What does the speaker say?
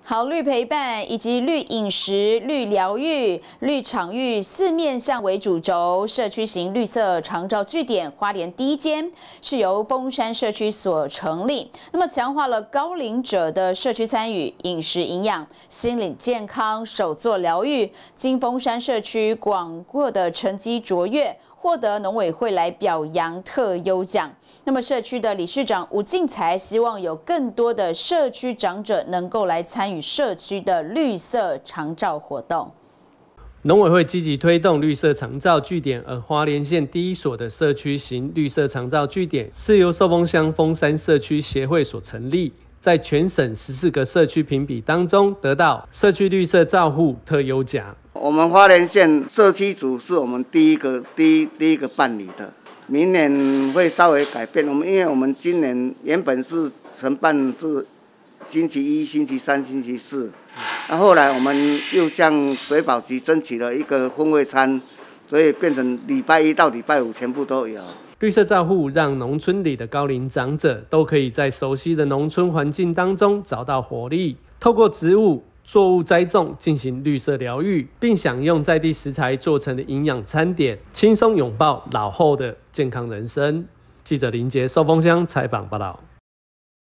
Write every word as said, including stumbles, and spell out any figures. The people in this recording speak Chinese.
好绿陪伴以及绿饮食、绿疗愈、绿场域四面向为主轴，社区型绿色长照据点花莲第一间是由丰山社区所成立。那么强化了高龄者的社区参与、饮食营养、心理健康、手作疗愈，经丰山社区广阔的成绩卓越，获得农委会来表扬特优奖。那么社区的理事长吴进才希望有更多的社区长者能够来参与社区的绿色长照活动。 农委会积极推动绿色长照据点，而花莲县第一所的社区型绿色长照据点是由寿丰乡丰山社区协会所成立，在全省十四个社区评比当中得到社区绿色照护特优奖。 我们花莲县社区组是我们第一个第一第一个办理的，明年会稍微改变。我们因为我们今年原本是承办是星期一、星期三、星期四，那后来我们又向水保局争取了一个风味餐，所以变成礼拜一到礼拜五全部都有。 绿色照护让农村里的高龄长者都可以在熟悉的农村环境当中找到活力，透过植物作物栽种进行绿色疗愈，并享用在地食材做成的营养餐点，轻松拥抱老后的健康人生。记者林杰寿丰乡采访报道。